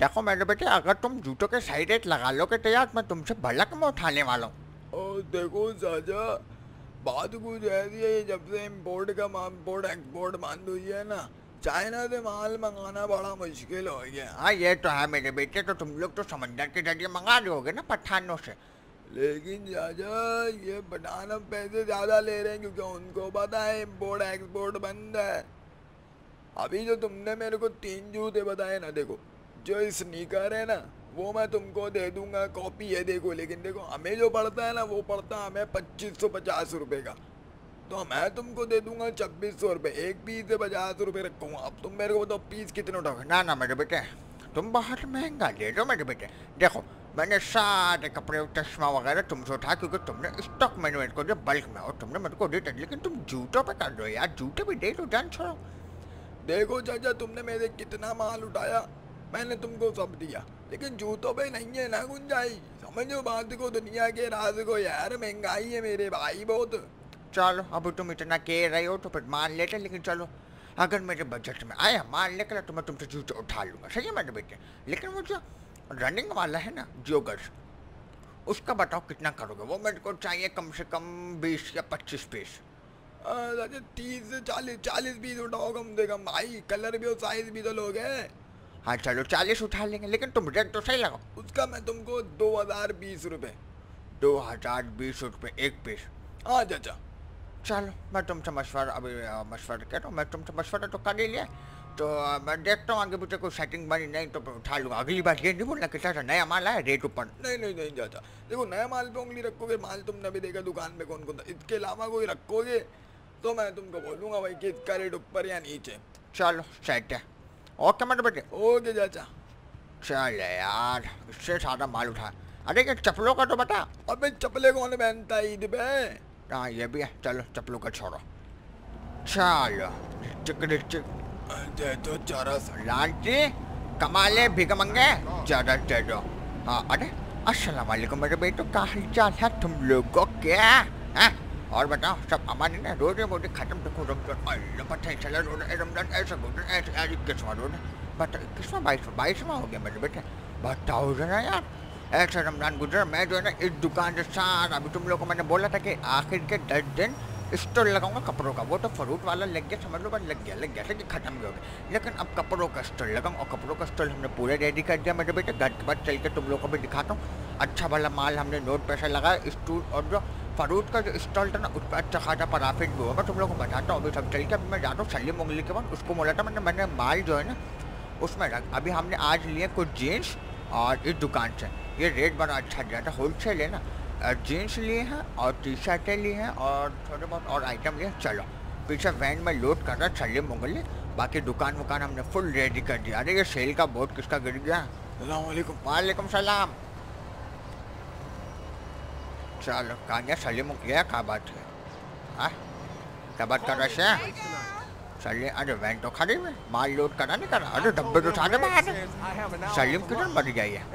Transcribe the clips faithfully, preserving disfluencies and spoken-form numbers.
देखो मेरे बेटे, अगर तुम जूतों के सही रेट लगा लोगे तो यार मैं तुमसे भलक में उठाने वाला हूँ। और देखो चाचा, बात कुछ ऐसी है, जब से इम्पोर्ट का इम्पोर्ट एक्सपोर्ट बंद हुई है ना, चाइना से माल मंगाना बड़ा मुश्किल हो गया। हाँ ये तो है मेरे बेटे, तो तुम लोग तो समंदर के जरिए मंगा रहे होगे ना पठानों से। लेकिन चाचा ये पठान अब पैसे ज़्यादा ले रहे हैं क्योंकि उनको पता है इम्पोर्ट एक्सपोर्ट बंद है। अभी जो तुमने मेरे को तीन जूते बताए ना, देखो जो स्नीकर है ना वो मैं तुमको दे दूंगा, कॉपी है देखो, लेकिन देखो हमें जो पड़ता है ना वो पड़ता है हमें पच्चीस सौ पचास रुपये का, तो मैं तुमको दे दूंगा छब्बीस सौ रुपये, एक पीस से पचास रुपये रखूँगा। अब तुम मेरे को बताओ पीस कितने उठाओगे? ना ना मेरे बेटे, तुम बहुत महंगा ले रहे हो मेरे बेटे। देखो मैंने सारे कपड़े चश्मा वगैरह तुमसे उठा क्योंकि तुमने स्टॉक मैंने मेरे को दिया बल्क में, और तुमने मेरे को दे दिया, लेकिन तुम जूतों पे कर रहे हो यार, जूते भी दे दो, जान छोड़ो। देखो चाचा तुमने मेरे कितना माल उठाया, मैंने तुमको सब दिया, लेकिन जूतों पे नहीं है ना गुंजाइश। समझो बात को, दुनिया के राज को यार, महंगाई है मेरे भाई बहुत। चलो अब तुम इतना कह रहे हो तो फिर मान लेते, लेकिन चलो अगर मेरे बजट में आया मान लेकर तो मैं तुमसे जूते उठा लूँगा, सही है मेरे बेटे। लेकिन वो जो रनिंग वाला है ना जोगर्स, उसका बताओ कितना करोगे? वो मेरे को चाहिए कम से कम बीस या पच्चीस पीस। तीस से चालीस चालीस पीस उठाओ कम से कम भाई, कलर भी और साइज भी तो लोग है। हाँ चलो चालीस उठा लेंगे, लेकिन तुम रेट तो सही लगाओ। उसका मैं तुमको दो हजार बीस रुपये। दो हजार बीस रुपये एक पीस? हाँ चाचा। चलो मैं तुमसे मशवरा, अभी मशवरा कह रहा हूँ, मैं तुमसे मशवरा तो कर ही लिया, तो मैं देखता हूँ आगे पीछे कोई सेटिंग बनी नहीं तो उठा लूँगा। अगली बार ये नहीं बोलना कि चाचा नया माल आया रेट ऊपर। नहीं नहीं नहीं चाचा, देखो नया माल पे उंगली रखोगे, माल तुमने अभी देखा दुकान पे कौन कौन था, इसके अलावा कोई रखोगे तो मैं तुमको बोलूँगा भाई कि इसका रेट ऊपर या नीचे। चलो सेट है, ओके मेरे बेटे। ओके चाचा। चल यार इससे सारा माल उठा। अरे ये चप्पलों का तो बता। अबे चप्पलें कौन पहनता है ईद पे? हाँ ये भी है, चलो चप्पलों का छोड़ो। चलो चिक चिक दे दो जरा सा। लांटी कमाले भिगमंगे जरा दे दो। हाँ अरे अस्सलाम वालेकुम मेरे बेटो, क्या हाल चाल है तुम लोगों के? हैं और बताओ सब अमान है ना? रोजे मोटे खत्म देखो रमजान, अल्लाह पता ही चला रोज रमजान ऐसा गुजर ऐसे आज इक्कीसवां रोज, बता इक्कीसवां बाईसवां बाईसवां हो गया मेरे बेटे। बताओ जरा यार, ऐसा रमजान गुजर, मैं जो है ना इस दुकान से सारा, अभी तुम लोगों को मैंने बोला था कि आखिर के दस दिन स्टॉल लगाऊंगा कपड़ों का, वो तो फ्रूट वाला लग गया समझ लो, बस लग गया लग गया लेकिन खत्म भी हो गया, लेकिन अब कपड़ों का स्टॉल लगाऊँ, और कपड़ों का स्टॉल हमने पूरे रेडी कर दिया मेरे बेटे। घर के बाद चल के तुम लोगों को भी दिखाता हूँ, अच्छा वाला माल हमने नोट पैसा लगाया स्टूल, और जो फ्रूट का जो स्टॉल था ना उस पर अच्छा खासा प्रॉफिट भी होगा, तुम लोगों को बताता हूँ। अभी सब चल के अभी मैं जाता हूँ सलीम उंगली के बाद, उसको बोला था मैंने मैंने माल जो है ना उसमें रख। अभी हमने आज लिए कुछ जीन्स और इस दुकान से, ये रेट बड़ा अच्छा दिया था, होल सेल है ना, जीन्स लिए हैं और टी शर्टें लिए हैं और थोड़े बहुत और आइटम लिए। चलो पीछे वैन में लोड कर रहा है सलीम उंगली, बाकी दुकान वुकान हमने फुल रेडी कर दिया। अरे ये सेल का बोर्ड किसका गिर गया? वालेकुम। वालेकुम सलाम। चलो कहाँ गया सलीम उंगली? क्या बात है? हाँ क्या बात कर रहे हैं? सलीम अरे वैन तो खड़ी है, माल लोड करा नहीं करा, अरे डब्बे तो सारे बाहर है। सलीम किधर मर गई है?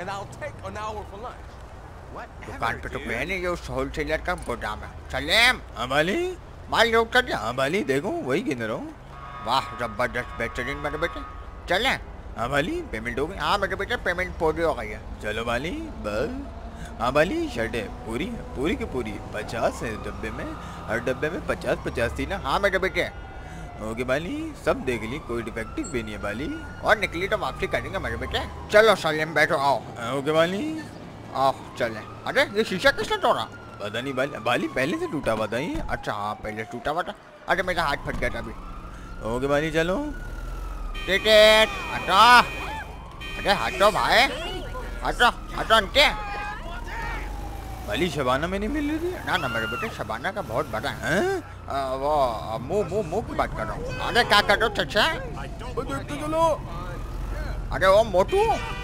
दुकान पे तो कोई नहीं, ये उस होलसेलर का गोदाम है। सलीम हाँ बाली, माल लोड कर दिया? हाँ बाली देखो वही गिन रहा हूँ। वाह जबरदस्त बेहतरीन मेरे बेटे। चले? हाँ बाली पेमेंट हो गई? हाँ मेरे बेटे पेमेंट पूरी हो गई है। चलो बाली बस। हाँ बाली शर्टें पूरी है, पूरी की पूरी पचास है डब्बे में, हर डब्बे में पचास पचास थी ना? हाँ मेरे बेटे। ओके बाली सब देख ली, कोई डिफेक्टिव भी नहीं है बाली, और निकली तो वापसी करेंगे मेरे बेटे। चलो सलीम बैठो आओ। ओके बाली आओ चले। अरे ये शीशा किसने तोड़ा? पता नहीं बाली, बाली पहले से टूटा हुआ था ये। अच्छा हाँ पहले टूटा हुआ था, अरे मेरा हाथ फट गया था अभी। ओके बाली चलो। टिकट हटो, अरे हटो भाई, हटो हटो अंटे। बाली शबाना में नहीं मिल रही थी? ना ना मेरे बेटे शबाना का बहुत बड़ा है। हैं? आ, वो मुंह मुंह मुंह की बात कर रहा हूँ। अरे क्या कर रहे हो चचा? देखते चलो। अरे वो मोटू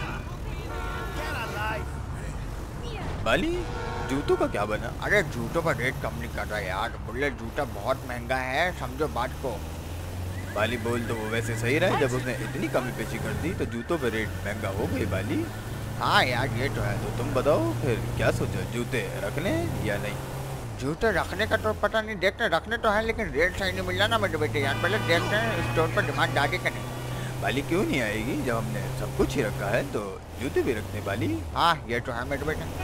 बाली जूतों का क्या बना? अरे जूतों का रेट कम नहीं कर रहा यार, बोले जूता बहुत महंगा है, समझो बात को। बाली बोल तो वो वैसे सही रहा है, जब उसने इतनी कमी पेशी कर दी तो जूतों पे रेट महंगा हो गई बाली। हाँ यार ये तो है। तो तुम बताओ फिर क्या सोचो, जूते रखने या नहीं? जूते रखने का तो पता नहीं, देखते रखने तो है लेकिन रेट सही नहीं मिल रहा ना मेरे बेटे यार, पहले देखते हैं स्टोर पर डिमांड आगे का नहीं। बाली क्यों नहीं आएगी? जब हमने सब कुछ ही रखा है तो जूते भी रखने बाली। हाँ ये तो है मेरे बेटे।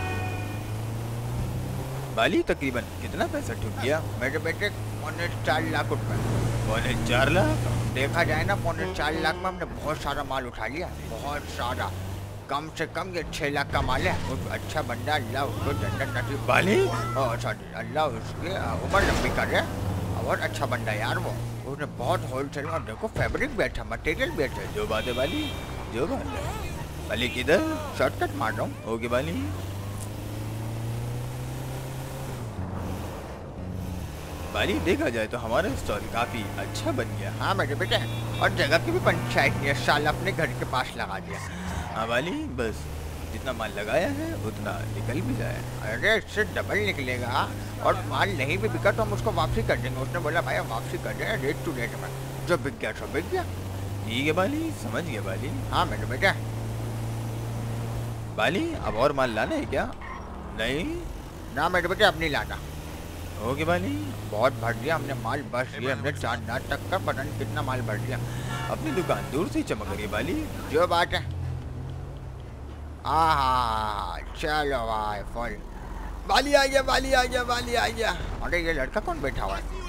बाली तकरीबन कितना पैसा ठुक गया? मेरे बेटे पौने चार लाख रुपए। पौने चार लाख? देखा जाए ना पौने चार लाख में हमने बहुत सारा माल उठा लिया, बहुत सारा। कम से कम ये छः लाख का माल है। उस अच्छा बंदा अल्लाह उसको जन्नत नसीब। बाली? सॉरी, अल्लाह उसकी उम्र लंबी करे। बहुत अच्छा बंदा यार वो। उसने बहुत होलसेल में, और देखो फैब्रिक भी अच्छा, मटेरियल भी अच्छा। जो बात है बाली, जो बात है। बाली किधर? शॉर्टकट मार रहा हूँ। ओके बाली। बाली देखा जाए तो हमारा स्टॉल काफी अच्छा बन गया। हाँ मेरे बेटे, और जगह की भी पंचायत नहीं है, साल अपने घर के पास लगा दिया। हाँ बाली, बस जितना माल लगाया है उतना निकल भी जाए। अरे इससे डबल निकलेगा, और माल नहीं भी बिका तो हम उसको वापसी कर देंगे। उसने बोला भाई वापसी कर दे रेट टू रेट में, जो बिक गया सो बिक गया। ठीक है बाली, समझ गया बाली। हाँ मेरे बेटे। बाली अब और माल लाना है क्या? नहीं ना मेरे बेटे, अब नहीं लाना। ओके बाली। बहुत भर दिया हमने माल, बस ये हमने चार नाट तक का पता नहीं कितना माल भर दिया। अपनी दुकान दूर से ही चमक रही है बाली। जो बात है। हाँ चलो भाई फुल। बाली आ गया, बाली आ गया, बाली आ गया। अरे ये लड़का कौन बैठा हुआ है?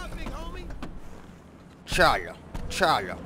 चलो चलो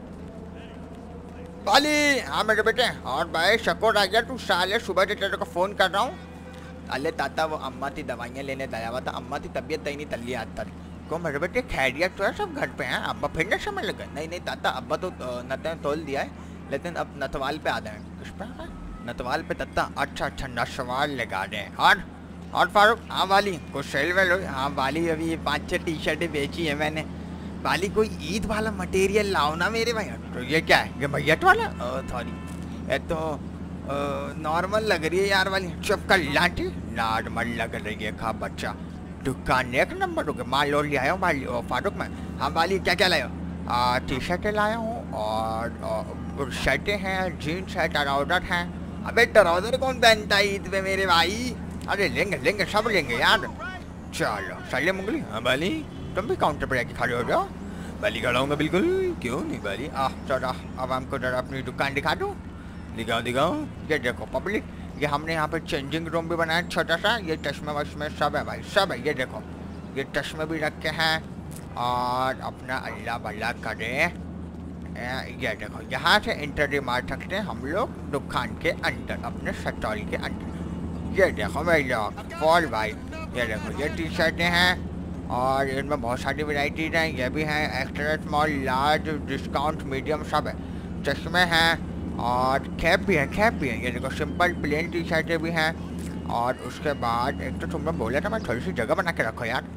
बाली। हाँ मेरे बेटे। और भाई शकोर आ गया, तू साले सुबह से तेरे को फोन कर रहा हूँ। अरे ताता वो अम्मा थी दवाइयाँ लेने दया हुआ था, अम्मा थी तबीयत तई नहीं तल्ली आता। को मेरे बेटे खैरियत तो है, सब घर पे हैं। अब्बा फिर न समय लगे? नहीं नहीं ताता, अब्बा तो नतन तोल दिया है, लेकिन अब नतवाल पे आ गए हैं। किस पे है? नतवाल पे तत्ता। अच्छा अच्छा नसवाल लगा दें। और और फारूक हाँ बाली। कुछ सेल वेल हो? हाँ बाली, अभी ये पाँच छः टी शर्टें बेची है मैंने। बाली कोई ईद वाला मटेरियल लाओ ना मेरे भाई। तो ये क्या है? ये भैयत वाला? सॉरी, ये तो नॉर्मल लग रही है यार वाली। चुप कर लाठी, नॉर्मल लग रही है। खा बच्चा, दुकान एक नंबर हो गया। माल और ले आया हूँ भाई फारूक में। हाँ बाली, क्या क्या लाया? टी शर्टें लाया हूँ, और, और शर्टें हैं, जीन्स है, ट्राउजर हैं। अबे ट्राउजर कौन पहनता है ईद पे मेरे भाई? अरे लेंगे लेंगे सब लेंगे यार। चलो सले मुंगली। हाँ बाली। तुम भी काउंटर पर आके खड़े हो जाओ। बाली खड़ा हूँ मैं बिल्कुल, क्यों नहीं बाली। आ चलो अब हमको जरा अपनी दुकान दिखा दो। दिखाओ दिखाओ। ये देखो पब्लिक, ये हमने यहाँ पे चेंजिंग रूम भी बनाया छोटा सा। ये चश्मे वश्मे सब है भाई, सब है। ये देखो ये चश्मे भी रखे हैं, और अपना अल्लाह भला करे। ये देखो यहाँ से इंटरव्यू मार सकते हैं हम लोग दुकान के अंदर, अपने स्टॉल के अंदर। ये देखो भाई लोग फॉल भाई, ये देखो ये टी शर्टें हैं, और इनमें बहुत सारी वैराइटीज हैं। ये भी हैं extra small, large, discount, medium सब है। चश्मे हैं, और कैप भी है, कैप भी है। ये देखो सिंपल प्लेन टी शर्टें भी हैं। और उसके बाद एक तो तुमने बोला था मैं थोड़ी सी जगह बना के रखो यार।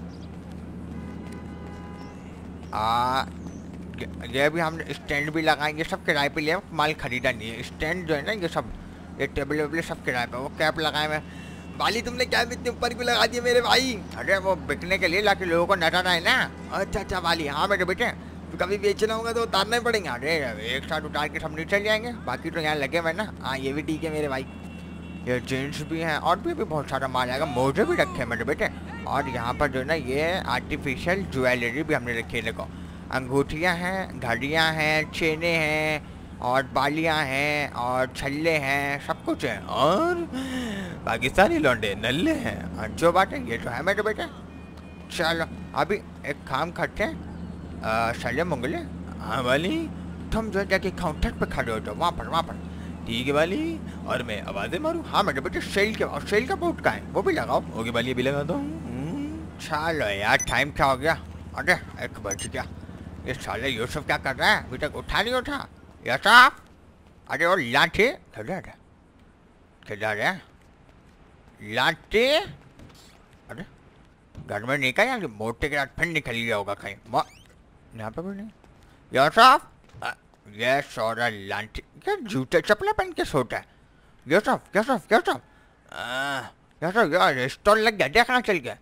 आ, ये भी हम स्टैंड भी लगाएंगे, सब किराए पे लिए, माल खरीदा नहीं है। स्टैंड जो है ना ये सब, ये टेबल वेबल सब किराए पे। वो कैप लगाए मैं। बाली तुमने कैप इतने ऊपर भी लगा दिया मेरे भाई? अरे वो बिकने के लिए, लाके लोगों को नजर आए ना। अच्छा अच्छा बाली। हाँ मेरे बेटे, तो कभी बेचना होगा तो उतारना ही पड़ेगा। अरे एक साथ उतार के सब नीचे जाएंगे, बाकी तो यहाँ लगे हुए ना। हाँ ये भी ठीक है मेरे भाई। ये जीन्स भी हैं, और भी, भी बहुत सारा माल आएगा। मोजे भी रखे हैं मेरे बेटे। और यहाँ पर जो है ना ये आर्टिफिशियल ज्वेलरी भी हमने रखी है। देखो अंगूठियाँ हैं, घड़ियाँ हैं, चेने हैं, और बालियाँ हैं, और छल्ले हैं, सब कुछ है। और पाकिस्तानी लौंडे नल्ले हैं। और जो बात है ये तो है मेरे बेटे। चलो अभी एक काम करते हैं, सले मंगले। हाँ बाली। तुम जो जाके काउंटर पे खड़े हो जाओ, वहाँ पर वहाँ पर। ठीक है बाली। और मैं आवाज़ें मारूँ? हाँ मेरे बेटे सेल के, और सेल का बोर्ड का है वो भी लगाओ। ओके बाली, अभी लगाता हूँ। चलो यार टाइम क्या हो गया? अरे एक बज गया। ये साले यूसुफ क्या कर रहा है? अभी तक उठा नहीं उठा यूसुफ। अरे और लाठी किधर है? किधर है लाठी? अरे घर में नहीं कहा यार, मोटे के साथ फिर निकल गया होगा कहीं। यहाँ पे भी नहीं। यूसुफ ये सोरा लाठी, क्या जूते चप्पलें पहन के सोता है? यूसुफ यूसुफ यूसुफ यूसुफ यार स्टॉल लग गया, देखना चल गया।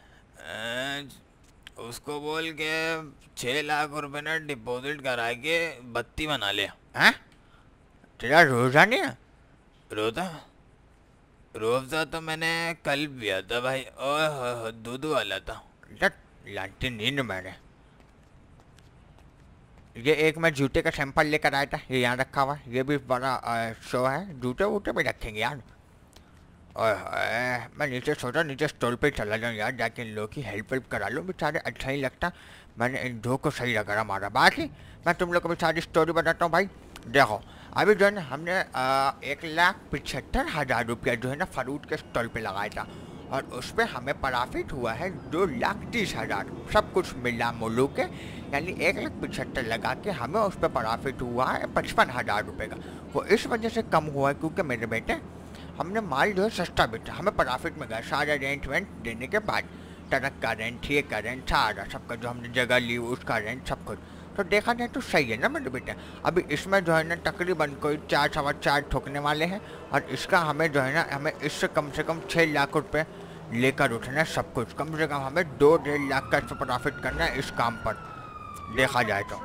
उसको बोल के छः लाख रुपए ना डिपॉजिट करा के बत्ती बना ले। हैं? तेरा रोजा नहीं है? रोजा? रोजा तो मैंने कल पिया था भाई, ओह दूध वाला था। लाठी नींद मैंने। ये एक मैं जूते का सैंपल लेकर आया था, ये यहाँ रखा हुआ है। ये भी बड़ा शो है, जूते वूटे भी रखेंगे यार। और मैं नीचे सोचा नीचे स्टॉल पे चला जाऊँ यार, जाके इन लोगों की हेल्प वेल्प करा लूँ, बेचारे अच्छा ही लगता। मैंने इन दो को सही लगा मारा। बाकी मैं तुम लोग को भी सारी स्टोरी बताता हूँ भाई। देखो अभी जो है ना हमने आ, एक लाख पिछहत्तर हज़ार रुपया जो है ना फ्रूट के स्टॉल पे लगाया था, और उस पर हमें प्रॉफिट हुआ है दो लाख तीस हज़ार, सब कुछ मिला मुलू के। यानी एक लाख पिछहत्तर लगा के हमें उस पर प्रॉफिट हुआ है पचपन हज़ार रुपये का। वो इस वजह से कम हुआ है क्योंकि मेरे बेटे हमने माल जो है सस्ता बेचा, हमें प्रॉफिट में गया सारा रेंट वेंट देने के बाद। ट्रक का रेंट, ये का रेंट, सारा सबका जो हमने जगह ली उसका रेंट सब कुछ, तो देखा जाए तो सही है ना मेरे बेटे। अभी इसमें जो है ना तकरीबन कोई चार सवा चार ठोकने वाले हैं, और इसका हमें जो है ना हमें इससे कम से कम छः लाख रुपए लेकर उठना है सब कुछ। कम से कम हमें दो डेढ़ लाख का प्रॉफिट करना है इस काम पर, देखा जाए तो।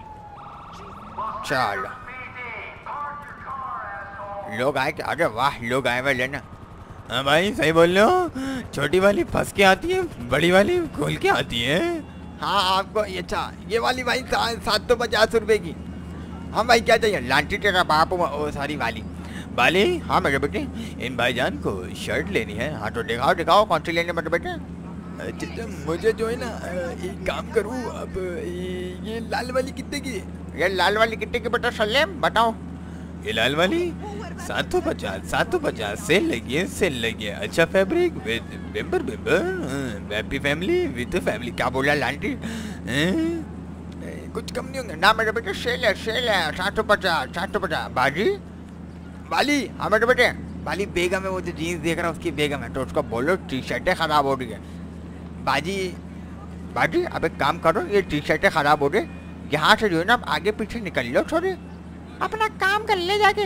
चलो लोग आए कि अरे वाह लोग आए हुए लेना। हाँ भाई सही बोल रहे हो, छोटी वाली फंस के आती है, बड़ी वाली खोल के आती है। हाँ आपको ये अच्छा ये वाली भाई सात सौ पचास रुपये की। हाँ भाई क्या चाहिए? लांटी तेरा बाप ओ सारी वाली बाली। हाँ मेरे बेटे इन भाईजान को शर्ट लेनी है। हाँ तो दिखाओ दिखाओ कौन सी लेनी मेरे बेटे। अच्छा मुझे जो है ना एक काम करूँ, अब ये लाल वाली कितने की? ये लाल वाली कितने की बेटा सलेम बताओ? ये लाल वाली सात सौ पचास सात सौ पचास सेल लगी है, सेल लगी है। अच्छा फैब्रिक विद बिम्बर बिम्बर, हैप्पी फैमिली विद फैमिली। क्या बोला लांटी? कुछ कम नहीं होंगे ना मेरे बेटे, सेल है सेल है सात सौ पचास सात सौ पचास। बाजी बाली। हाँ मेरे बेटे बाली बेगम है, वो जो जीन्स देख रहा है उसकी बेगम है, तो उसको बोलो टी शर्टें खराब हो रही है। बाजी बाजी अब एक काम करो, ये टी शर्टें खराब हो रही, यहाँ से जो है ना आप आगे पीछे निकल लो, थोड़ी अपना काम कर ले जाके।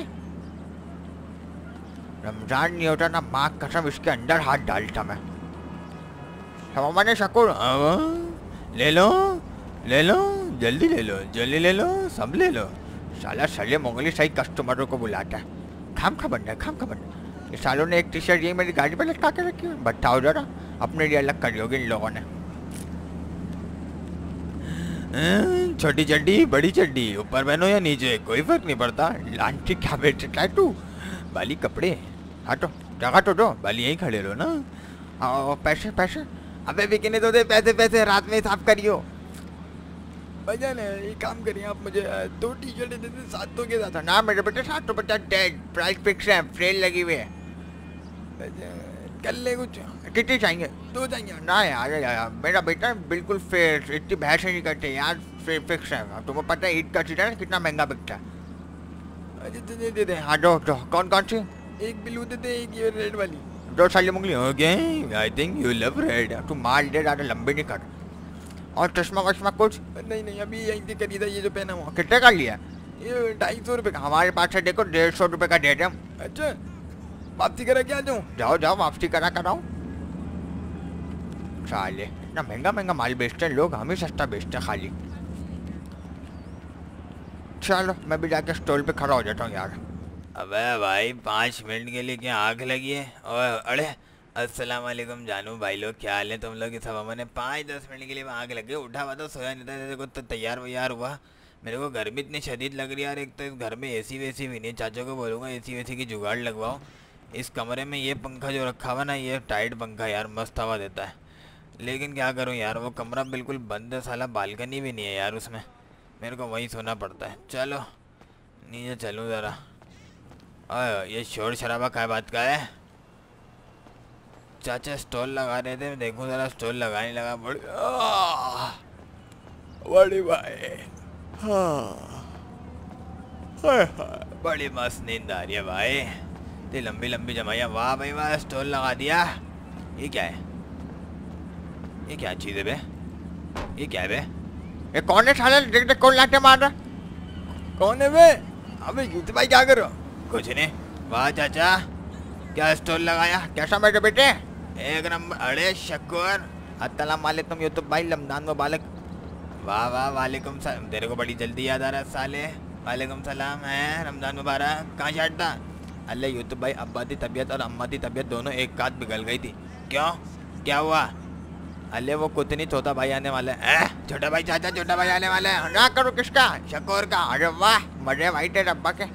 रमजान नहीं होता ना माँ कसम इसके अंदर हाथ डालता मैं। मैंने शकुर ले लो ले लो जल्दी ले लो जल्दी ले लो सब ले लो। साला सले मोगली सही कस्टमरों को बुलाता है, खाम खा बनना है खाम खा बनना। इस सालों ने एक टी शर्ट ये मेरी गाड़ी पर लटका के रखी है, बताओ जरा अपने लिए अलग करी होगी इन लोगों ने। छोटी चड्डी बड़ी चड्डी ऊपर पहनो या नीचे कोई फर्क नहीं पड़ता। लांटी क्या बेचता है तू? बाली कपड़े हटो जगह तो दो। बाली यहीं खड़े लो ना। और पैसे पैसे अबे बिकने तो दे पैसे, पैसे रात में साफ करियो। भैया एक काम करिए आप मुझे दो टी शर्टें दे दे सात सौ के साथ। ना मेरे बेटे सात सौ पचास डेड प्राइस फिक्स है, सेल लगी हुई है। कर ले कुछ। कितनी चाहिए? दो चाहिए। ना यार यार मेरा बेटा बिल्कुल फेयर, इतनी बहस नहीं करते यार, फिक्स है। तुम्हें पता है ईद का सीजन है कितना महंगा बिकता है। अच्छा दे दे दे। हाँ दो दो। कौन कौन सी? एक ब्लू दे दे, एक ये रेड वाली। दो साली मुंगली। Okay I think you love red. तू माल दे, ज़्यादा लंबी नहीं कर। और चश्मा वश्मा कुछ? नहीं नहीं अभी यहीं से खरीदा ये जो पहना हुआ। कितने का लिया? ये ढाई सौ रुपये का। हमारे पास से देखो डेढ़ सौ रुपये का दे दे। अच्छा वापसी करा क्या जाऊँ? जाओ जाओ वापसी करा कराओ। साले इतना महंगा महंगा माल बेचते हैं लोग, हम ही सस्ता बेचते हैं खाली। चलो मैं भी जाके स्टॉल पे खड़ा हो जाता हूँ यार। अबे भाई पाँच मिनट के लिए क्या आग लगी है? और अरे अस्सलाम वालेकुम जानू भाई लोग, क्या हाल है तुम लोग? सब मैंने पाँच दस मिनट के लिए आग लगी, उठा हुआ तो सोया नहीं था, देखो तो तैयार वैयार हुआ। मेरे को गर्मी इतनी शदीद लग रही है यार, एक तो इस घर में एसी वेसी भी नहीं। चाचा को बोलूँगा एसी वेसी की जुगाड़ लगवाओ। इस कमरे में ये पंखा जो रखा हुआ ना, ये टाइट पंखा यार मस्त हवा देता है, लेकिन क्या करूँ यार वो कमरा बिल्कुल बंद है, साला बालकनी भी नहीं है यार उसमें, मेरे को वहीं सोना पड़ता है। चलो नीचे चलूँ ज़रा। अरे ये शोर शराबा क्या बात का है? चाचा स्टॉल लगा रहे थे, मैं देखूँ ज़रा स्टॉल लगाने लगा। बड़ी बड़ी भाई हाँ बड़ी मस्त नींद आ रही है भाई, इतनी लंबी लंबी जमाइया। वाह भाई वाह, स्टॉल लगा दिया। ये क्या है? ये क्या चीज़ है बे? ये क्या है बे? ये कौन है साले? देख देख कौन लाटे मार रहा? कौन है बे? अबे यूथ भाई क्या करो? कुछ नहीं। वाह चाचा क्या स्टॉल लगाया? कैसा मेरे बेटे? एक नंबर। अरे शक्कर अस्सलाम वालेकुम यूसुफ भाई, रमजान मुबारक। वाह वाह वालेकुम सलाम। तेरे को बड़ी जल्दी याद आ रहा है साले। वालेकुम सलाम है, रमजान मुबारक। कहाँ शर्ट था? अल्लाह यूसुफ भाई अब्बा की तबीयत और अम्मा की तबीयत दोनों एक साथ बिगड़ गई थी। क्यों क्या हुआ? अले वो कुछ नहीं, छोटा भाई आने वाला है। छोटा भाई चाचा, छोटा भाई आने वाला है। ना करो किसका? शकोर का। अरे वाह, मजे भाई तेरे अब्बा के।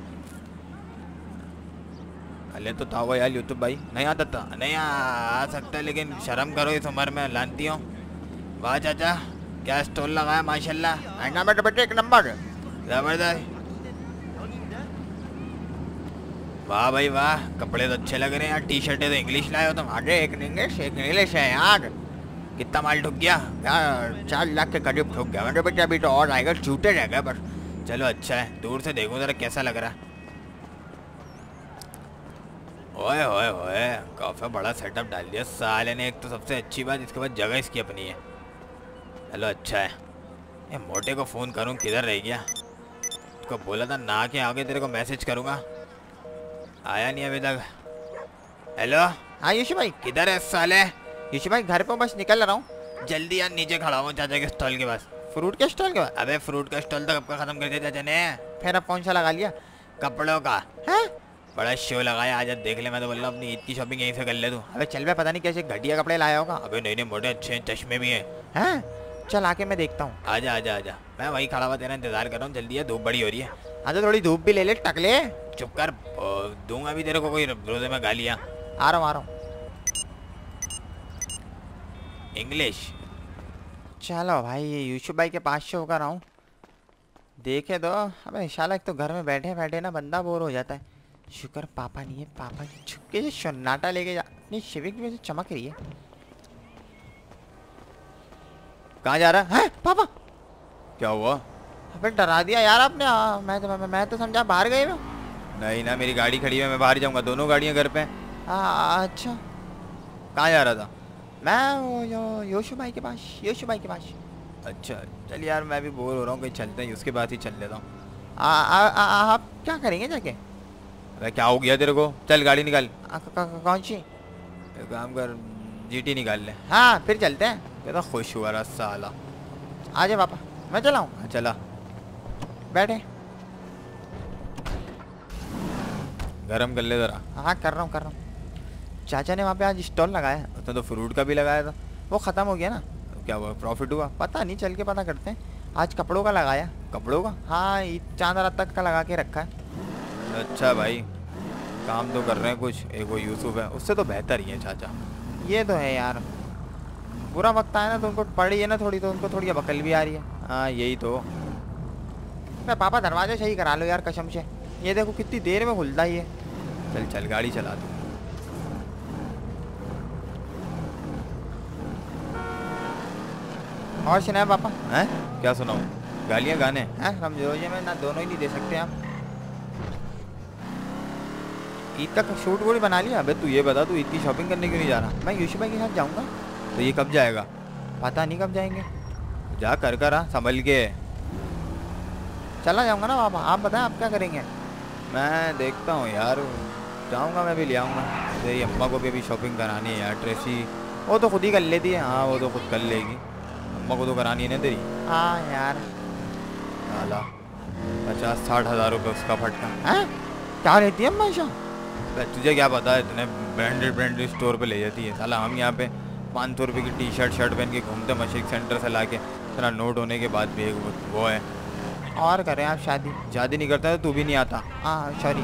अले तो था वो यार यूट्यूब भाई, नहीं आता था। नहीं आ, आ सकता, लेकिन शर्म करो इस उम्र में, लानती हूँ। वाह चाचा, क्या स्टॉल लगाया माशाल्लाह। आईना बेटे बेटे एक नंबर। जबरदस्त। वाह भाई वाह, कपड़े तो अच्छे लग रहे हैं यार। टी शर्टें तो इंग्लिश लाए हो तुम। अरे एक इंग्लिश एक इंग्लिश है यार। कितना माल ठुक गया यार? चार लाख के करीब ठोक गया मेरे बेटे। अभी तो और आएगा, छूटे रह गए बस। चलो अच्छा है, दूर से देखो जरा कैसा लग रहा है। ओए ओए ओए, काफी बड़ा सेटअप डाल दिया साले ने। एक तो सबसे अच्छी बात, इसके बाद जगह इसकी अपनी है। चलो अच्छा है। ये मोटे को फ़ोन करूं, किधर रह गया? उसको बोला था ना कि आगे तेरे को मैसेज करूंगा, आया नहीं अभी तक। हेलो हाँ यशु भाई। किधर है साले? यशु भाई घर पे बस निकल रहा हूँ। जल्दी यार, नीचे खड़ा हूँ चाचा के स्टॉल के पास। फ्रूट के स्टॉल के बाद? अबे फ्रूट का स्टॉल तो कब का खत्म कर दिया चाचा ने। फिर अब कौन सा लगा लिया? कपड़ों का है? बड़ा शो लगाया आज, देख ले। मैं तो बोल रहा हूँ अपनी ईद की शॉपिंग यहीं से कर ले तू। अबे चल बे, पता नहीं कैसे घटिया कपड़े लाया होगा। अबे नहीं नहीं मोटे अच्छे हैं, चश्मे भी हैं। हैं? चल आके मैं देखता हूँ। आजा आजा आजा, मैं वहीं खड़ा हुआ तेरा इंतजार कर रहा हूँ। जल्दी है, धूप बड़ी हो रही है। आजा, थोड़ी धूप भी ले ले टकले। चुप कर, दूंगा भी तेरे को कोई रोजे में गालियाँ। आ रहा हूँ आ रहा हूँ। इंग्लिश। चलो भाई, ये यूसुफ भाई के पास से होकर आऊँ, देखे तो। अबे शाला एक तो घर में बैठे बैठे ना बंदा बोर हो जाता है। शुक्र पापा नहीं है, पापा छुपके से सन्नाटा लेके जा। नहीं, शिविक में से चमक रही है। कहाँ जा रहा है पापा? क्या हुआ? अबे डरा दिया यार आपने। आ, मैं तो मैं, मैं तो समझा बाहर गए हो। नहीं ना, मेरी गाड़ी खड़ी है, मैं बाहर जाऊंगा। दोनों गाड़ियाँ घर पे। हाँ अच्छा। कहाँ जा रहा था? मैं वो यो, योशु भाई के पास। योशु भाई के पास। अच्छा चल यार, मैं भी बोर हो रहा हूँ, कहीं चलते हैं, उसके बाद ही चल लेता हूँ। आप क्या करेंगे जाके? अरे क्या हो गया तेरे को? चल गाड़ी निकाल। कौन सी? एक काम कर, जीटी निकाल ले। हाँ फिर चलते हैं। कितना खुश हुआ रहा साला। आ जा पापा, मैं चलाऊँ? हाँ चला। बैठे। गरम कर ले ज़रा। हाँ कर रहा हूँ कर रहा हूँ। चाचा ने वहाँ पे आज स्टॉल लगाया। उसने तो फ्रूट का भी लगाया था। वो ख़त्म हो गया ना। तो क्या हुआ, प्रॉफिट हुआ? पता नहीं, चल के पता करते हैं। आज कपड़ों का लगाया। कपड़ों का? हाँ, चांद रात तक का लगा के रखा है। अच्छा भाई, काम तो कर रहे हैं कुछ। एक वो यूसुफ है, उससे तो बेहतर ही है चाचा। ये तो है यार, बुरा वक्त आया ना तो उनको पड़ी है ना थोड़ी, तो उनको थोड़ी अकल भी आ रही है। हाँ यही तो। मैं पापा दरवाजा सही करा लो यार कसम से। ये देखो कितनी देर में खुलता ही है। चल चल गाड़ी चला तू। और सुना है पापा? हैं? क्या सुनाऊं? गालियाँ गाने? हैं रमज़ोजे में ना दोनों ही नहीं दे सकते आप। ईद का शूट वूट बना लिया? अबे तू ये बता, तू ईद की शॉपिंग करने क्यों नहीं जा रहा? मैं यूसुफ भाई के साथ जाऊंगा। तो ये कब जाएगा? पता नहीं कब जाएंगे। जा कर कर आ, संभल के। चला जाऊंगा ना पापा, आप बताएं आप क्या करेंगे? मैं देखता हूँ यार, जाऊँगा मैं भी, ले आऊँगा। तेरी अम्मा को भी अभी शॉपिंग करानी है यार। ट्रेसी वो तो खुद ही कर लेती है। हाँ वो तो खुद कर लेगी, अम्मा को तो करानी है ना तेरी। हाँ यार। साला पचास साठ हज़ार रुपये उसका फटका। हैं? क्या लेती है अम्मा ऐसा? तुझे क्या पता है, इतने ब्रांडेड ब्रांडेड स्टोर पे ले जाती है। साला हम यहाँ पे पाँच सौ रुपये की टी शर्ट शर्ट पहन के घूमते, मशीक सेंटर से ला के। इतना नोट होने के बाद भी एक वो है। और करें आप शादी? शादी नहीं करता तो तू भी नहीं आता। हाँ सॉरी।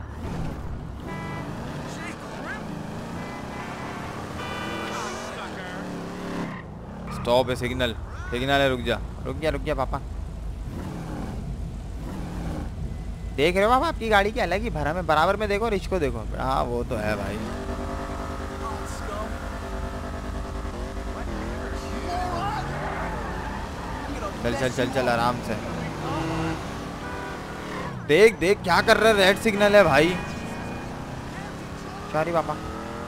स्टॉप है, सिग्नल सिग्नल है, रुक जा। रुक गया रुक गया पापा। देख रहे हो पापा, आपकी गाड़ी की अलग ही भरा में बराबर में देखो, रिच को देखो। हाँ वो तो है भाई। चल चल चल चल आराम से। देख देख क्या कर रहे, रेड सिग्नल है भाई। सॉरी पापा।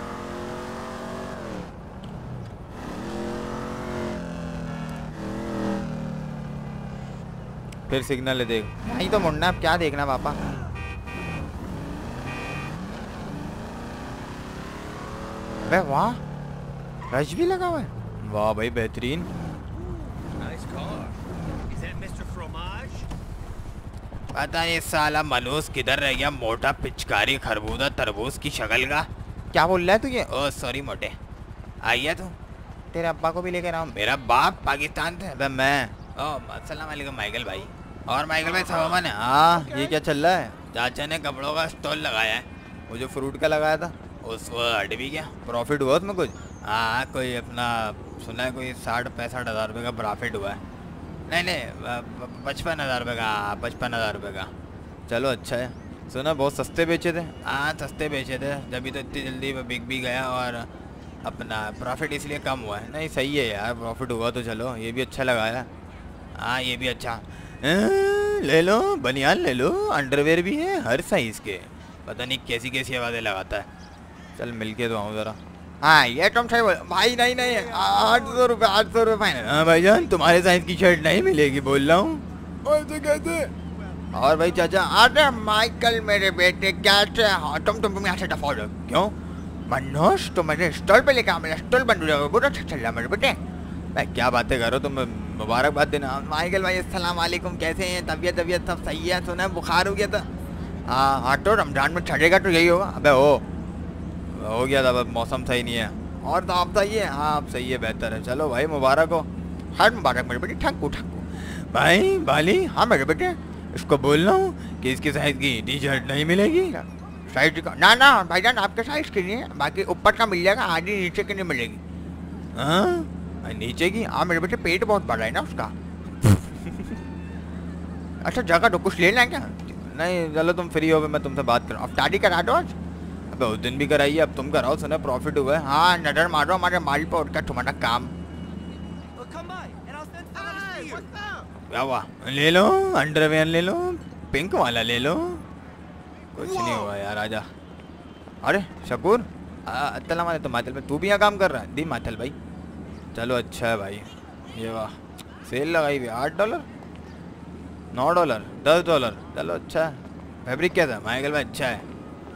फिर सिग्नल है, देख। नहीं तो मुड़ना, अब क्या देखना पापा। अबे वाह, रश भी लगा हुआ है। वाह भाई बेहतरीन। पता नहीं साला मनोज किधर रह गया, मोटा पिचकारी खरबूजा तरबूज की शक्ल का। क्या बोल रहा है तू ये? ओ सॉरी मोटे, आइए तू। तेरे अब्बा को भी लेकर आओ। मेरा बाप पाकिस्तान से। अबे मैं। ओह अस्सलाम वालेकुम माइकल भाई। और माइकल भाई सब अमन है? हाँ ये क्या चल रहा है? चाचा ने कपड़ों का स्टॉल लगाया है। वो जो फ्रूट का लगाया था उसको हट भी गया। प्रॉफिट हुआ उसमें कुछ? हाँ कोई अपना सुना है कोई साठ पैंसठ हज़ार रुपये का प्रॉफिट हुआ है। नहीं नहीं पचपन हज़ार रुपये का। पचपन हज़ार रुपये का। चलो अच्छा है। सुना बहुत सस्ते बेचे थे? हाँ सस्ते बेचे थे, जब तो इतनी जल्दी बिक भी गया और अपना प्रॉफिट इसलिए कम हुआ है। नहीं सही है यार, प्रॉफिट हुआ तो चलो, ये भी अच्छा लगाया। हाँ ये भी अच्छा। आ, ले लो बनियान, ले लो, अंडरवेयर भी है हर साइज़ के। पता नहीं कैसी कैसी आवाज़ें लगाता है। चल मिल के तो आऊँ ज़रा। हाँ ये तुम सही बोल भाई। नहीं नहीं आठ सौ रुपये आठ सौ रुपये फाइनल। हाँ भाईजान तुम्हारे साइज़ की शर्ट नहीं मिलेगी बोल रहा हूँ। कैसे कैसे? और भाई चाचा। अरे माइकल मेरे बेटे क्या थे? हाँ तुम तुम तुम यहाँ से दफा हो जाओ। क्यों मनोज तो मेरे स्टॉल पे लेकर मेरा स्टॉल बंद हो जाएगा। बुरा चल रहा मेरे बेटे। भाई क्या बातें करो तुम, मुबारकबाद देना। माइकल भाई अस्सलाम वालेकुम, कैसे हैं? तबीयत तबीयत सब सही है? सुना है बुखार हो गया था। हाँ हाँ तो रमजान में चढ़ेगा तो यही होगा। अबे हो हो गया था, अब मौसम सही नहीं है। और तो आप सही है? हाँ आप सही है, बेहतर है। चलो भाई मुबारक हो। हर मुबारक मेरे बेटे। ठक्कू ठक्कू भाई बाली। हाँ मेरे बेटे इसको बोल रहा हूँ कि इसकी साइज़ की टी शर्ट नहीं मिलेगी। साइज का ना ना भाईजान आपके साइज़ की नहीं है, बाकी ऊपर का मिल जाएगा, आधी नीचे की नहीं मिलेगी। हाँ नीचे की? हाँ मेरे बेटे पेट बहुत बड़ा है ना उसका। अच्छा जगह तो कुछ लेना है क्या? नहीं चलो तुम फ्री हो, मैं तुमसे बात करूँ। अब दाढ़ी करा दो आज। अबे उस दिन भी कराइए, अब तुम कराओ। सुना प्रॉफिट हुआ है। हाँ नज़र मारो हमारे माल पर, उठकर तुम्हारा काम। क्या हुआ? ले लो अंडरवेयर, ले लो पिंक वाला, ले लो। कुछ नहीं हुआ यार, आजा। अरे शकूर अतला माने तो माथल में तू भी यहाँ काम कर रहा है? दी माथल भाई। चलो अच्छा है भाई। ये वाह सेल लगाई हुई। आठ डॉलर नौ डॉलर दस डॉलर। चलो अच्छा है। फैब्रिक क्या था माइकल भाई? अच्छा है।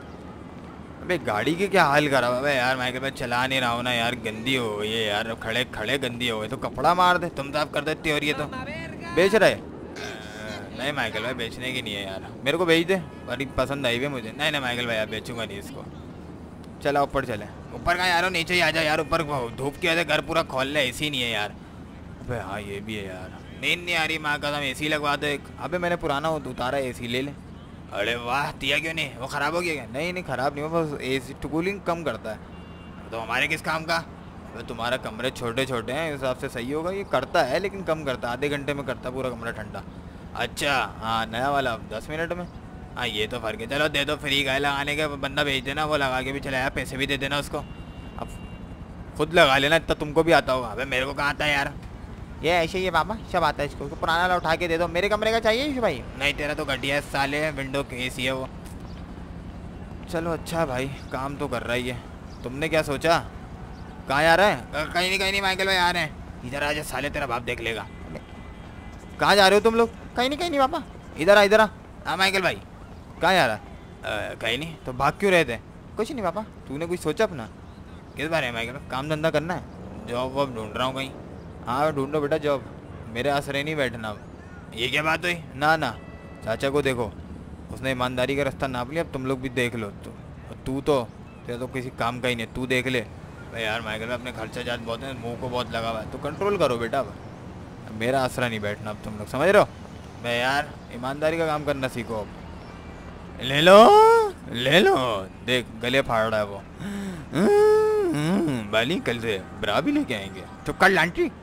अबे गाड़ी के क्या हाल करा हुआ है यार माइकल भाई? चला नहीं रहा हूँ ना यार, गंदी हो गई है यार। खड़े खड़े गंदी हो गई तो कपड़ा मार दे, तुम साफ कर देती। और ये तो बेच रहे? नहीं माइकल भाई बेचने की नहीं है यार, मेरे को बेच दे। बड़ी पसंद आई हुई मुझे। नहीं नहीं माइकल भाई यार बेचूंगा नहीं इसको। चला ऊपर चले। ऊपर का यार नीचे ही आ जा यार। ऊपर धूप की वजह से घर पूरा खोल ले, एसी नहीं है यार। अबे हाँ ये भी है यार, नींद नहीं आ रही माँ कसम। एसी लगवा दो एक। अबे मैंने पुराना उतारा एसी, ले ले। अरे वाह दिया क्यों नहीं? वो ख़राब हो गया क्या? नहीं नहीं ख़राब नहीं हुआ, बस एसी कूलिंग कम करता है। तो हमारे किस काम का? अबे तुम्हारा कमरे छोटे छोटे हैं, इस हिसाब से सही होगा। ये करता है लेकिन कम करता है, आधे घंटे में करता है पूरा कमरा ठंडा। अच्छा हाँ नया वाला दस मिनट में। हाँ ये तो फ़र्क है। चलो दे दो फ्री का लगाने के, बंदा भेज देना, वो लगा के भी चलाया, पैसे भी दे देना उसको। अब खुद लगा लेना, इतना तुमको भी आता होगा। अबे मेरे को कहाँ आता है यार? ये ऐसे ही है बाबा, सब आता है इसको। तो पुराना वाला उठा के दे दो। मेरे कमरे का चाहिए भाई? नहीं तेरा तो घटिया है साले, विंडो के एसी है वो। चलो अच्छा भाई काम तो कर रहा ही है। तुमने क्या सोचा? कहाँ आ रहा है? कहीं नहीं कहीं नहीं माइकल भाई आ रहे हैं। इधर आ जा साले, तेरा बाप देख लेगा। कहाँ जा रहे हो तुम लोग? कहीं नहीं कहीं नहीं पापा। इधर आ इधर आ। हाँ माइकल भाई कहाँ जा रहा है? कहीं नहीं। तो भाग क्यों रहे थे? कुछ नहीं पापा। तूने कुछ सोचा अपना? किस बारे में माइकल? काम धंधा करना है, जॉब वॉब ढूंढ रहा हूँ कहीं। हाँ ढूंढो बेटा जॉब, मेरे आसरे नहीं बैठना। ये क्या बात हुई? ना ना चाचा को देखो, उसने ईमानदारी का रास्ता नाप लिया, अब तुम लोग भी देख लो। तो तू तो तेरा तो किसी काम का ही नहीं, तू देख ले। भाई यार माइकल भाई अपने खर्चा जात बहुत है, मुंह को बहुत लगा हुआ है, तो कंट्रोल करो बेटा। अब मेरा आसरा नहीं बैठना, अब तुम लोग समझ रहे हो? भाई यार ईमानदारी का काम करना सीखो अब। ले लो ले लो, देख गले फाड़ रहा है वो। बाली कल से ब्रा भी लेके आएंगे तो कल आंटी